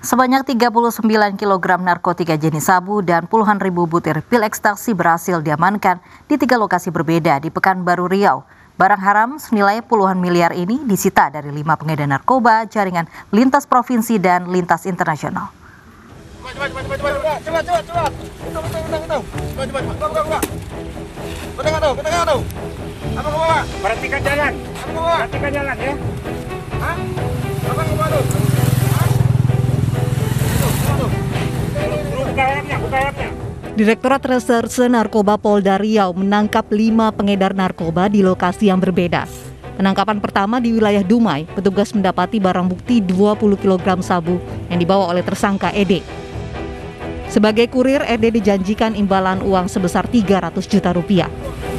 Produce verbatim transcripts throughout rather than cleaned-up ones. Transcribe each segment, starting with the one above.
Sebanyak tiga puluh sembilan kilogram narkotika jenis sabu dan puluhan ribu butir pil ekstasi berhasil diamankan di tiga lokasi berbeda di Pekanbaru Riau. Barang haram senilai puluhan miliar ini disita dari lima pengedar narkoba jaringan lintas provinsi dan lintas internasional. Perhatikan jalan, perhatikan jalan ya. Hah? Apa ngebawa tuh? Direktorat Reserse Narkoba Polda Riau menangkap lima pengedar narkoba di lokasi yang berbeda. Penangkapan pertama di wilayah Dumai, petugas mendapati barang bukti dua puluh kilogram sabu yang dibawa oleh tersangka E D. Sebagai kurir, E D dijanjikan imbalan uang sebesar tiga ratus juta rupiah.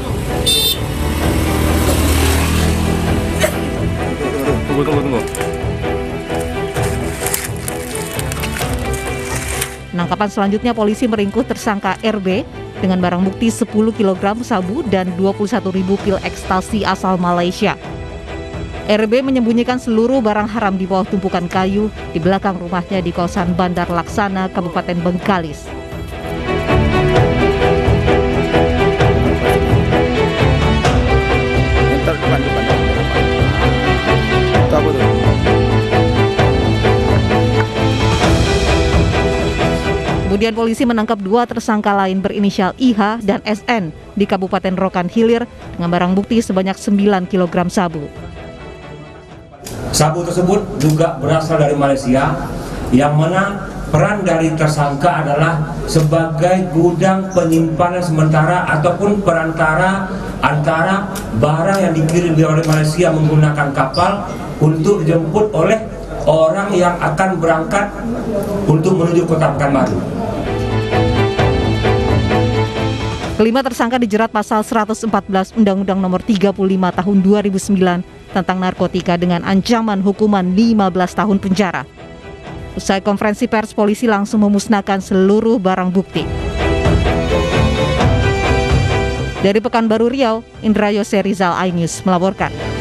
Tunggu, tunggu, tunggu. Penangkapan selanjutnya polisi meringkus tersangka R B dengan barang bukti sepuluh kilogram sabu dan dua puluh satu ribu pil ekstasi asal Malaysia. R B menyembunyikan seluruh barang haram di bawah tumpukan kayu di belakang rumahnya di kawasan Bandar Laksana, Kabupaten Bengkalis. Entar depan, depan, depan. Itu apa tuh? Kemudian polisi menangkap dua tersangka lain berinisial I H dan S N di Kabupaten Rokan Hilir dengan barang bukti sebanyak sembilan kilogram sabu. Sabu tersebut juga berasal dari Malaysia, yang mana peran dari tersangka adalah sebagai gudang penyimpanan sementara ataupun perantara antara barang yang dikirim oleh Malaysia menggunakan kapal untuk dijemput oleh orang yang akan berangkat untuk menuju kota Pekanbaru. Kelima tersangka dijerat pasal seratus empat belas Undang-Undang Nomor tiga puluh lima Tahun dua ribu sembilan tentang narkotika dengan ancaman hukuman lima belas tahun penjara. Usai konferensi pers, polisi langsung memusnahkan seluruh barang bukti. Dari Pekanbaru Riau, Indra Yose Rizal, iNews melaporkan.